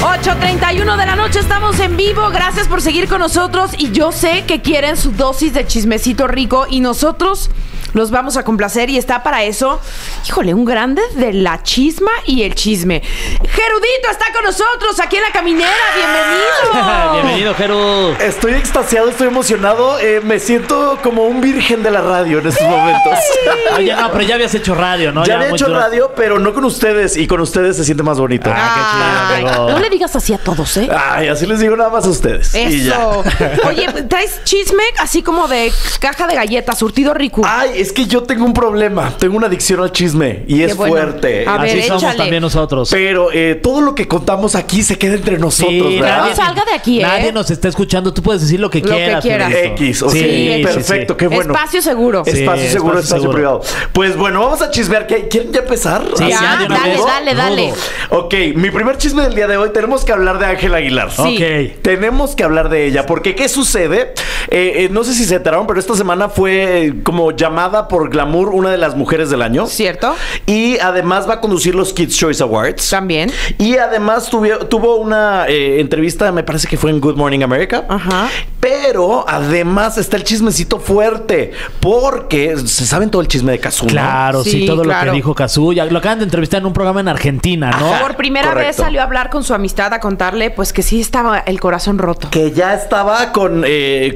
8:31 de la noche, estamos en vivo. Gracias por seguir con nosotros. Y yo sé que quieren su dosis de chismecito rico y nosotros los vamos a complacer. Y está para eso, híjole, un grande de la chisma y el chisme. Gerudito está con nosotros aquí en La Caminera. Bienvenido. Bienvenido, Geru. Estoy extasiado, estoy emocionado. Me siento como un virgen de la radio en estos momentos. Oye, no, pero ya habías hecho radio, ¿no? Ya había hecho radio, pero no con ustedes. Y con ustedes se siente más bonito. Qué chido. No le digas así a todos, ¿eh? Ay, así les digo nada más a ustedes. Y ya. Eso. Oye, ¿traes chisme así como de caja de galletas, surtido rico? Ay, es que yo tengo un problema. Tengo una adicción al chisme. Y es fuerte. A ver, así somos échale. también nosotros. Pero todo lo que contamos aquí se queda entre nosotros, Sí, ¿verdad? No salga de aquí, ¿eh? Nadie nos está escuchando. Tú puedes decir lo que quieras. X, o sea, Sí, perfecto, sí. qué bueno. Espacio seguro. Espacio seguro, espacio privado. Pues bueno, vamos a chismear. ¿Quieren ya empezar? Sí, Ya, de una dale, vez. dale. Ok, mi primer chisme del día de hoy, tenemos que hablar de Ángela Aguilar. Sí. Ok. Tenemos que hablar de ella, porque ¿qué sucede? No sé si se enteraron, pero esta semana fue como llamada por Glamour una de las mujeres del año. ¿Cierto? Y además va a conducir los Kids Choice Awards. También. Y además tuvo una entrevista, me parece que fue en Good Morning America. Ajá. Pero además está el chismecito fuerte, porque se saben todo el chisme de Cazzu, ¿no? Claro, sí, Sí, todo claro. lo que dijo Cazzu. Ya lo acaban de entrevistar en un programa en Argentina, ¿no? Ajá. Por primera correcto. vez salió a hablar con su amistad, a contarle pues que sí estaba el corazón roto. Que ya estaba con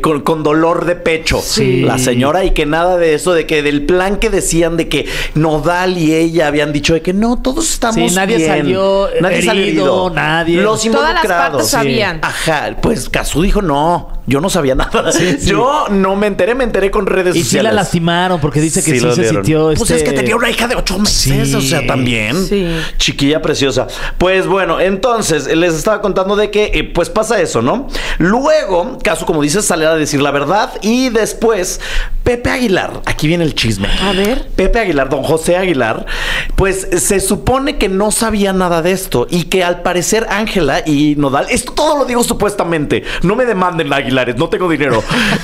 dolor de pecho, Sí. la señora, y que nada de eso, de que del plan que decían de que Nodal y ella habían dicho de que no, todos estamos Sí, nadie bien. salió salió herido, nadie. Los Todas las involucrados. partes sabían. Ajá, pues Cazzu dijo no, yo no sabía nada. Sí. Yo no me enteré con redes Y sí sociales. la lastimaron porque dice que sí lo se dieron. sintió Pues es que tenía una hija de 8 meses, Sí. o sea, también. Sí. Chiquilla preciosa. Pues bueno, entonces les estaba contando de que pues pasa eso, ¿no? Luego, Cazzu, como dices, sale a decir la verdad y después Pepe Aguilar, aquí viene el chisme. A ver. Pepe Aguilar, don José Aguilar, pues se supone que no sabía nada de esto y que al parecer Ángela y Nodal, esto todo lo digo supuestamente, no me demanden Aguilares, no tengo dinero.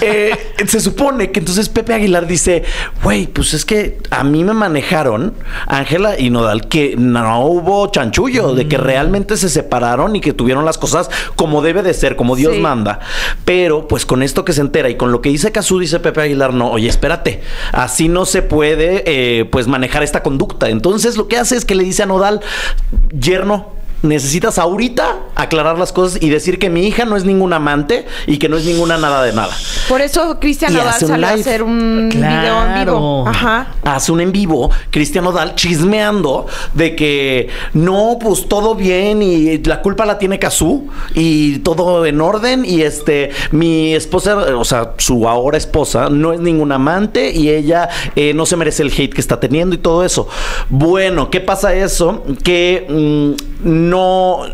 Se supone que entonces Pepe Aguilar dice, güey, pues es que a mí me manejaron Ángela y Nodal que no hubo chanchullo, de que realmente se separaron y que tuvieron las cosas como debe de ser, como Dios Sí. manda. Pero pues con esto que se entera y con lo que dice Cazzu, dice Pepe Aguilar, no, oye, espérate, así no se puede pues manejar esta conducta. Entonces lo que hace es que le dice a Nodal, yerno, necesitas ahorita aclarar las cosas y decir que mi hija no es ninguna amante y que no es ninguna nada de nada. Por eso Cristian Y Nodal hace un salió a live. hacer un video en vivo. Ajá. Hace un en vivo, Cristian Nodal chismeando de que no, pues todo bien y la culpa la tiene Cazzu y todo en orden y mi esposa, o sea, su ahora esposa, no es ninguna amante y ella no se merece el hate que está teniendo y todo eso. Bueno, ¿qué pasa eso? Que no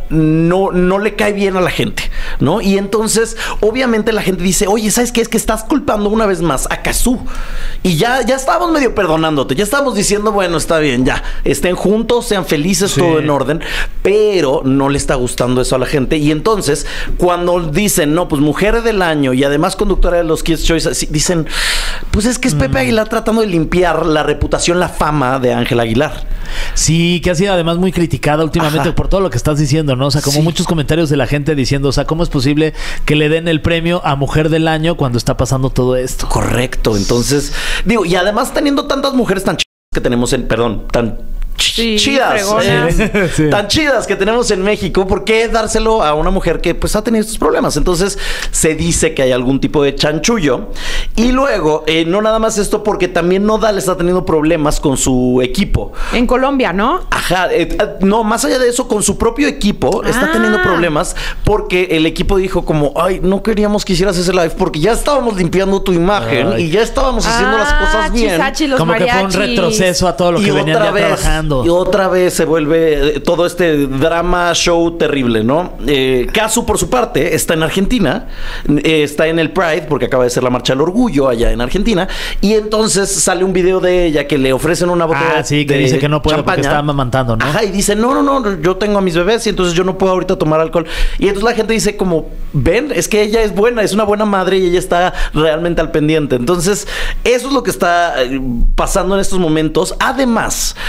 le cae bien a la gente, ¿no? Y entonces, obviamente la gente dice, oye, ¿sabes qué? Es que estás culpando una vez más a Cazzu. Y ya estábamos medio perdonándote, ya estábamos diciendo, bueno, está bien, ya, estén juntos, sean felices, Sí. todo en orden, pero no le está gustando eso a la gente. Y entonces, cuando dicen, no, pues mujer del año y además conductora de los Kids Choice, así, dicen, pues es que es Pepe Aguilar tratando de limpiar la reputación, la fama de Ángela Aguilar. Sí, que ha sido además muy criticada últimamente Ajá. por todo lo que estás diciendo, ¿no? O sea, como Sí. muchos comentarios de la gente diciendo, o sea, ¿cómo es posible que le den el premio a Mujer del Año cuando está pasando todo esto? Correcto, entonces, digo, y además teniendo tantas mujeres tan chidas que tenemos tan Sí, chidas, fregonas. Sí. tan chidas que tenemos en México, ¿por qué dárselo a una mujer que pues ha tenido estos problemas? Entonces se dice que hay algún tipo de chanchullo y luego, no nada más esto, porque también Nodal está teniendo problemas con su equipo. En Colombia, ¿no? Ajá, no, más allá de eso, con su propio equipo está Ah. teniendo problemas porque el equipo dijo como, ay, no queríamos que hicieras ese live porque ya estábamos limpiando tu imagen Ay. y ya estábamos haciendo las cosas bien. Chisachi, los Como que fue un mariachis. retroceso a todo lo que venían ya trabajando. Y otra vez se vuelve todo este drama show terrible, ¿no? Cazzu, por su parte, está en Argentina, está en el Pride, porque acaba de ser la Marcha del Orgullo allá en Argentina, y entonces sale un video de ella que le ofrecen una botella Ah, sí, que de dice que no puede porque champaña. está amamantando, ¿no? Ajá, y dice, no, yo tengo a mis bebés y entonces yo no puedo ahorita tomar alcohol. Y entonces la gente dice como, ven, es que ella es buena, es una buena madre y ella está realmente al pendiente. Entonces, eso es lo que está pasando en estos momentos. Además, que hay un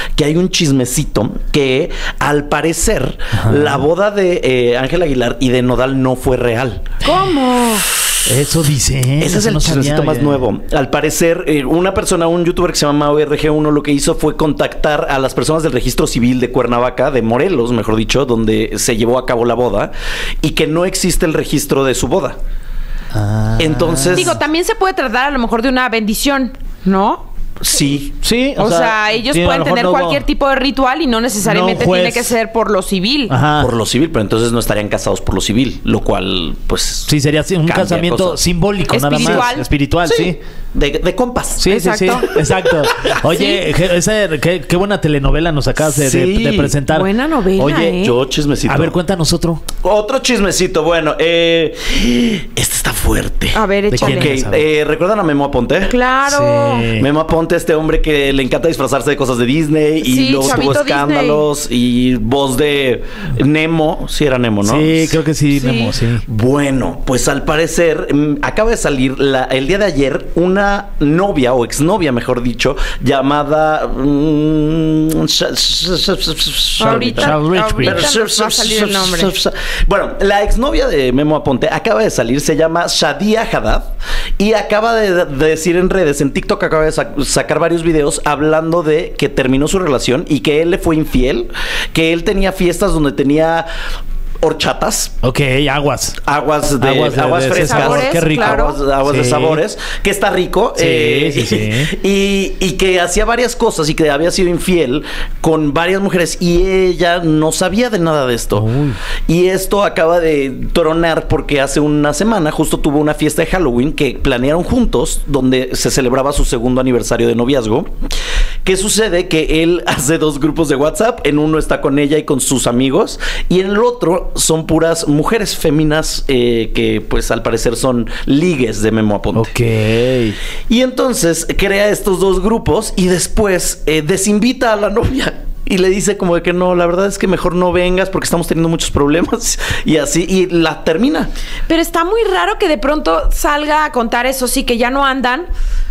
chismecito que al parecer la boda de Ángel Aguilar y de Nodal no fue real. ¿Cómo? Eso dice. Ese es el chismecito más nuevo. Al parecer, una persona, un youtuber que se llama ORG1, lo que hizo fue contactar a las personas del registro civil de Cuernavaca, de Morelos, mejor dicho, donde se llevó a cabo la boda, y que no existe el registro de su boda. Entonces... Digo, también se puede tratar a lo mejor de una bendición, ¿no? Sí. Sí, O sea, ellos sí, a pueden lo mejor tener no hubo- cualquier tipo de ritual y no necesariamente No, juez. tiene que ser por lo civil. Ajá. Por lo civil, pero entonces no estarían casados por lo civil, lo cual, pues... Sí, sería así, un cambia casamiento cosas. simbólico, nada más. Espiritual. Espiritual, sí. De compas. Sí, sí, sí, Exacto. exacto. Oye, qué buena telenovela nos acabas de Sí. presentar. Buena novela, Oye, Yo chismecito. a ver, cuéntanos otro. Otro chismecito. Bueno, este está fuerte. A ver, ¿De quién échale. es? Ok, ¿recuerdan a Memo Aponte? Claro. Sí. Memo Aponte, este hombre que le encanta disfrazarse de cosas de Disney y Sí, luego tuvo chavito escándalos y voz de Nemo. Sí, era Nemo, ¿no? Sí, creo que sí, Sí. Memo, sí. Bueno, pues al parecer acaba de salir el día de ayer una novia o exnovia, mejor dicho, llamada Ahorita va a salir el nombre. Bueno, la exnovia de Memo Aponte acaba de salir, se llama Shadia Haddad y acaba de decir en redes, en TikTok acaba de sacar varios videos hablando de que terminó su relación y que él le fue infiel, que él tenía fiestas donde tenía horchatas, Ok, aguas. aguas de frescas, sabores, qué rico. claro. aguas de Sí. sabores, que está rico. Sí, sí. Y que hacía varias cosas y que había sido infiel con varias mujeres y ella no sabía de nada de esto. Uy. Y esto acaba de tronar porque hace una semana justo tuvo una fiesta de Halloween que planearon juntos, donde se celebraba su segundo aniversario de noviazgo. ¿Qué sucede? Que él hace dos grupos de WhatsApp. En uno está con ella y con sus amigos. Y en el otro son puras mujeres féminas que pues al parecer son ligues de Memo Aponte. Ok. Y entonces crea estos dos grupos y después desinvita a la novia. Y le dice como de que no, la verdad es que mejor no vengas porque estamos teniendo muchos problemas. Y así, y la termina. Pero está muy raro que de pronto salga a contar eso, sí, que ya no andan.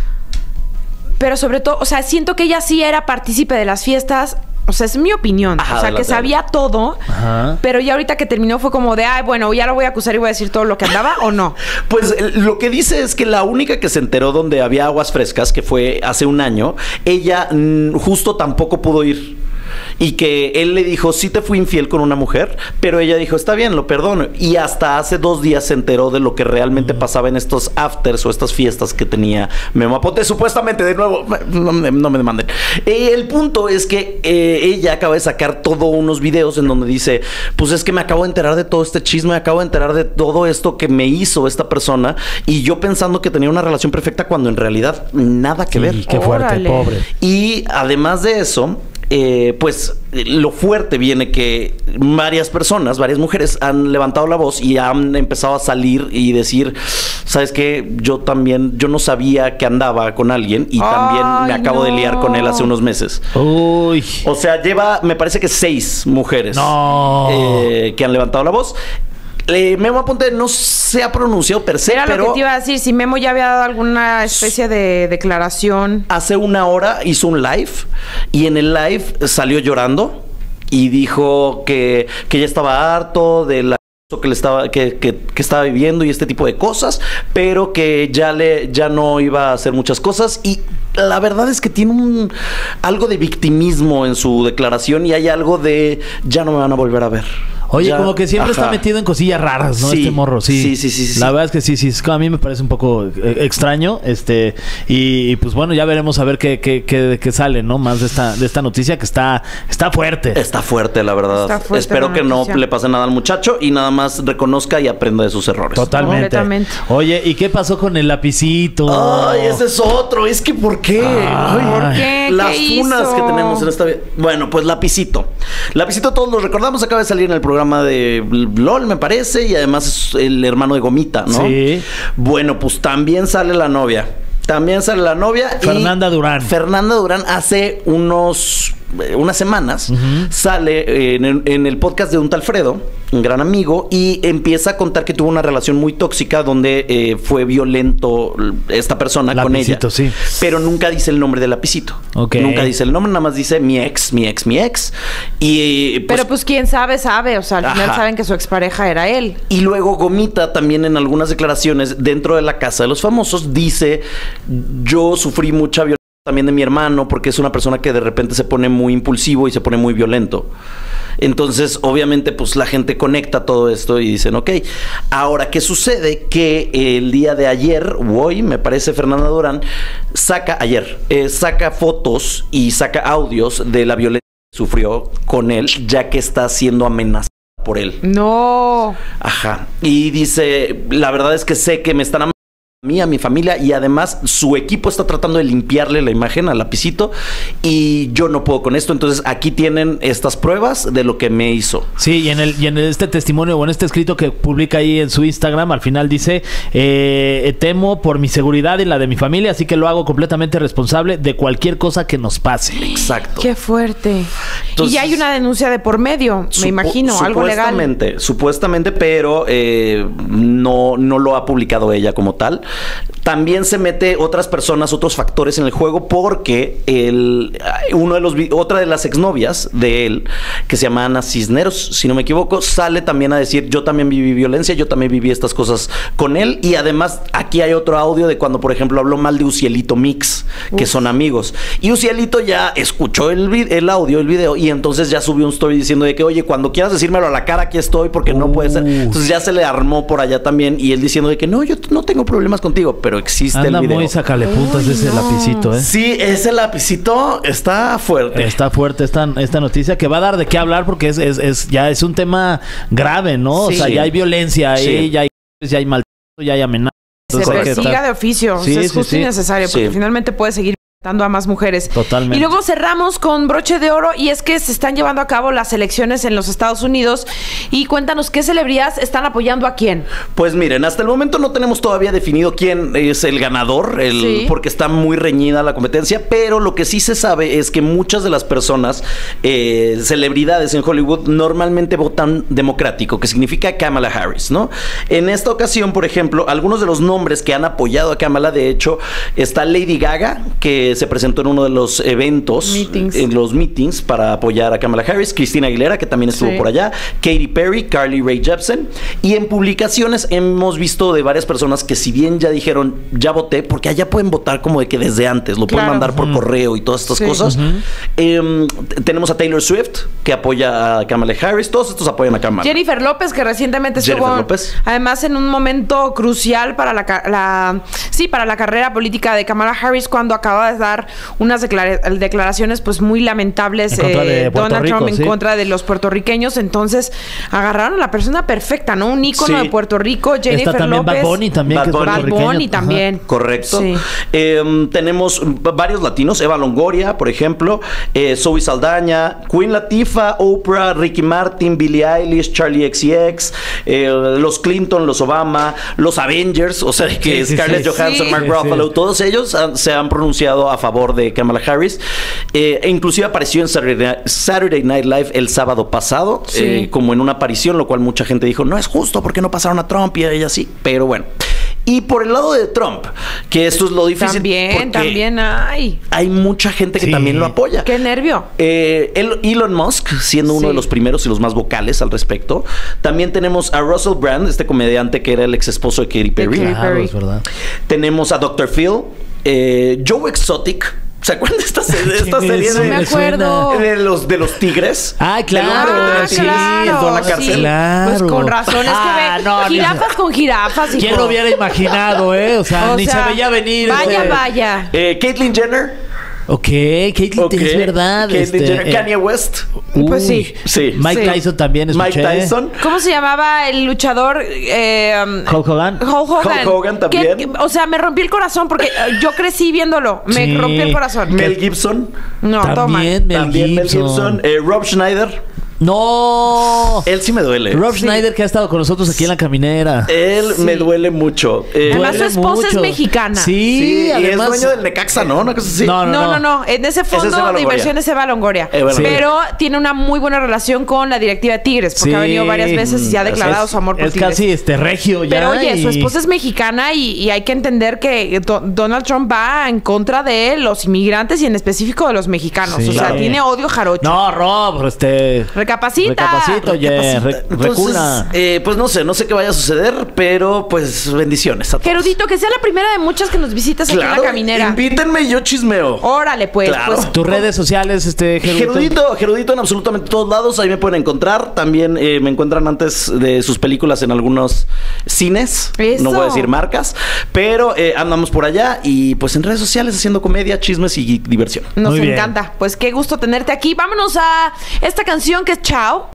Pero sobre todo, o sea, siento que ella sí era partícipe de las fiestas. O sea, es mi opinión. Ajá, o sea, que adelante. sabía todo. Ajá. Pero ya ahorita que terminó fue como de, ay, bueno, ya lo voy a acusar y voy a decir todo lo que andaba o no. Pues lo que dice es que la única que se enteró donde había aguas frescas, que fue hace un año, ella justo tampoco pudo ir. Y que él le dijo, sí te fui infiel con una mujer, pero ella dijo, está bien, lo perdono. Y hasta hace 2 días se enteró de lo que realmente pasaba en estos afters o estas fiestas que tenía Memo Aponte. Supuestamente, de nuevo, no me demanden. El punto es que ella acaba de sacar todos unos videos en donde dice, pues es que me acabo de enterar de todo este chisme, me acabo de enterar de todo esto que me hizo esta persona y yo pensando que tenía una relación perfecta cuando en realidad nada que ver. Sí, qué fuerte, Órale. pobre. Y además de eso, pues lo fuerte viene que varias personas, varias mujeres han levantado la voz y han empezado a salir y decir, ¿sabes qué? Yo no sabía que andaba con alguien y también me Ay, acabo de liar con él hace unos meses. Uy. O sea, lleva, me parece que 6 mujeres No. que han levantado la voz. Memo Aponte no se ha pronunciado per se, Era pero lo que te iba a decir. Si Memo ya había dado alguna especie de declaración. hace una hora hizo un live y en el live salió llorando y dijo que ya estaba harto de la que le estaba que estaba viviendo y este tipo de cosas, pero que ya no iba a hacer muchas cosas y la verdad es que tiene algo de victimismo en su declaración y hay algo de ya no me van a volver a ver. Oye, Ya, como que siempre ajá. está metido en cosillas raras, ¿no? Sí, Este morro, sí. sí. La verdad es que sí. Es que a mí me parece un poco extraño. Y pues bueno, ya veremos a ver qué sale, ¿no? Más de esta noticia que está fuerte. Está fuerte, la verdad. Está fuerte Espero la que no noticia. le pase nada al muchacho y nada más reconozca y aprenda de sus errores. Totalmente. Completamente. Oye, ¿y qué pasó con el lapicito? Ay, ese es otro. Es que ¿por qué? Ay, ¿Por qué? Las ¿Qué funas hizo? que tenemos en esta vida. Bueno, pues Lapicito. Lapicito todos los recordamos. Acaba de salir en el programa de LOL, me parece. Y además es el hermano de Gomita, ¿no? Sí. Bueno, pues también sale la novia. También sale la novia. Fernanda Durán. Fernanda Durán hace unos unas semanas, sale en el podcast de un tal Fredo, un gran amigo, y empieza a contar que tuvo una relación muy tóxica donde fue violento esta persona con ella. Lapicito, sí. Pero nunca dice el nombre de Lapicito. Ok. Nunca dice el nombre, nada más dice mi ex. Y Pero pues quién sabe, o sea, al final Ajá. saben que su expareja era él. y luego Gomita también en algunas declaraciones dentro de la Casa de los Famosos dice, yo sufrí mucha violencia también de mi hermano porque es una persona que de repente se pone muy impulsivo y se pone muy violento. Entonces, obviamente, pues la gente conecta todo esto y dicen, ok. Ahora, ¿qué sucede? Que el día de ayer, o hoy, me parece, Fernanda Durán, saca fotos y saca audios de la violencia que sufrió con él, ya que está siendo amenazada por él. No. Ajá. Y dice, la verdad es que sé que me están amenazando a mí, a mi familia, y además su equipo está tratando de limpiarle la imagen al Lapicito y yo no puedo con esto. Entonces aquí tienen estas pruebas de lo que me hizo. Sí, y en este testimonio o en este escrito que publica ahí en su Instagram, al final dice, temo por mi seguridad y la de mi familia, así que lo hago completamente responsable de cualquier cosa que nos pase. Exacto. Qué fuerte. Entonces, y ya hay una denuncia de por medio, me imagino, algo legal. Supuestamente, pero no lo ha publicado ella como tal. También se mete otras personas, otros factores en el juego, porque otra de las exnovias de él, que se llama Ana Cisneros, si no me equivoco, sale también a decir, yo también viví violencia, yo también viví estas cosas con él. Y además aquí hay otro audio de cuando, por ejemplo, habló mal de Ucielito Mix, que son amigos. Y Ucielito ya escuchó el audio, el video, y entonces ya subió un story diciendo de que, oye, cuando quieras decírmelo a la cara, aquí estoy, porque no puede ser. Entonces ya se le armó por allá también, y él diciendo de que no, yo no tengo problemas contigo, pero existe Anda el video. muy sacale puntas ese Lapicito, ¿eh? Sí, ese Lapicito está fuerte. Está fuerte esta noticia que va a dar de qué hablar porque ya es un tema grave, ¿no? Sí. O sea, ya hay violencia ahí, ya hay maltrato, ya hay amenazas. Se Entonces hay que persiga estar- de oficio. Sí, O sea, es sí, justo sí. y necesario, porque Sí. finalmente puede seguir dando a más mujeres. Totalmente. Y luego cerramos con broche de oro, y es que se están llevando a cabo las elecciones en los Estados Unidos. Y cuéntanos, ¿qué celebridades están apoyando a quién? Pues miren, hasta el momento no tenemos todavía definido quién es el ganador, Sí. porque está muy reñida la competencia, pero lo que sí se sabe es que muchas de las personas, celebridades en Hollywood, normalmente votan democrático, que significa Kamala Harris, ¿no? En esta ocasión, por ejemplo, algunos de los nombres que han apoyado a Kamala, de hecho, está Lady Gaga, que se presentó en uno de los eventos, Meetings. en los meetings para apoyar a Kamala Harris, Christina Aguilera, que también estuvo Sí. por allá, Katy Perry, Carly Rae Jepsen, y en publicaciones hemos visto de varias personas que si bien ya dijeron, ya voté, porque allá pueden votar como de que desde antes, lo pueden Claro. mandar por correo y todas estas Sí. cosas. Tenemos a Taylor Swift, que apoya a Kamala Harris, todos estos apoyan a Kamala. Jennifer López, que recientemente Jennifer estuvo, López. además, en un momento crucial para para la carrera política de Kamala Harris, cuando acaba de dar unas declaraciones pues muy lamentables, En contra de Puerto Donald Rico, Trump sí. en contra de los puertorriqueños. Entonces agarraron a la persona perfecta, ¿no? Un ícono Sí. de Puerto Rico, Jennifer Está también López. Bad Bunny también, Bad que es Bunny. Bad puertorriqueño. Bunny Ajá. también. Correcto. Sí. Tenemos varios latinos, Eva Longoria, por ejemplo, Zoe Saldaña, Queen Latifah, Oprah, Ricky Martin, Billie Eilish, Charlie XCX, los Clinton, los Obama, los Avengers, o sea, que Sí, sí, Scarlett sí. Johansson, Sí. Mark Sí, Ruffalo, sí. todos ellos se han pronunciado a favor de Kamala Harris. E inclusive apareció en Saturday Night Live el sábado pasado, Sí. como en una aparición, lo cual mucha gente dijo, no es justo porque no pasaron a Trump y a ella sí, pero bueno. Y por el lado de Trump, que esto es lo difícil. porque También hay. hay mucha gente que Sí. también lo apoya. Qué nervio. Elon Musk, siendo uno Sí. de los primeros y los más vocales al respecto. También tenemos a Russell Brand, este comediante que era el ex esposo de Katy Perry. Katy Claro, Perry. es verdad. Tenemos a Dr. Phil, Joe Exotic. ¿Se acuerdan de esta serie? ¿Quién es? No me Me acuerdo. De los tigres. Ah, claro. Del hombre que tenía Sí, tigres y entró a la sí. cárcel. Claro. Pues con razón, es que ve, no, jirafas con jirafas. ¿Quién hijo. lo hubiera imaginado, O O sea, ni sea, se veía venir. Vaya, vaya. Caitlyn Jenner. Ok, Caitlyn, Ok. es verdad. Caitlyn Jenner. Kanye West. Pues sí. Sí. Mike Sí. Tyson también escuché. Mike Tyson. ¿Cómo se llamaba el luchador? Hulk Hogan. Hulk Hogan. Hulk Hogan también. O sea, me rompí el corazón porque yo crecí viéndolo. Me Sí. rompió el corazón. Mel Gibson. No, toma. También Mel También Gibson. Mel Gibson. Rob Schneider. No. Él sí me duele. Rob Schneider, que ha estado con nosotros aquí en La Caminera. Él me duele mucho. Además, su Duele esposa es mucho. mexicana. Sí, Sí, y además. es dueño del Necaxa, ¿no? Una cosa así. No. En ese Ese es fondo Eva de Longoria. inversión es Eva Longoria. Bueno. Sí. Pero tiene una muy buena relación con la directiva de Tigres, porque Sí. ha venido varias veces y se ha declarado Es- su amor por es Tigres. casi regio ya. Pero oye, su y- esposa es mexicana y hay que entender que Donald Trump va en contra de los inmigrantes y en específico de los mexicanos. Sí. O sea, Claro. tiene odio jarocho. No, Rob, Recapacita. Recapacita, oye, recula. Pues no sé qué vaya a suceder, pero pues bendiciones a todos. Gerudito, que sea la primera de muchas que nos visitas aquí en La Caminera. Invítenme y yo chismeo. Órale, pues. Claro. pues Tus redes sociales, Gerudito en absolutamente todos lados, ahí me pueden encontrar. También me encuentran antes de sus películas en algunos cines. Eso. No voy a decir marcas, pero andamos por allá y pues en redes sociales haciendo comedia, chismes y diversión. nos Muy bien. encanta. Pues qué gusto tenerte aquí. Vámonos a esta canción que es Chao.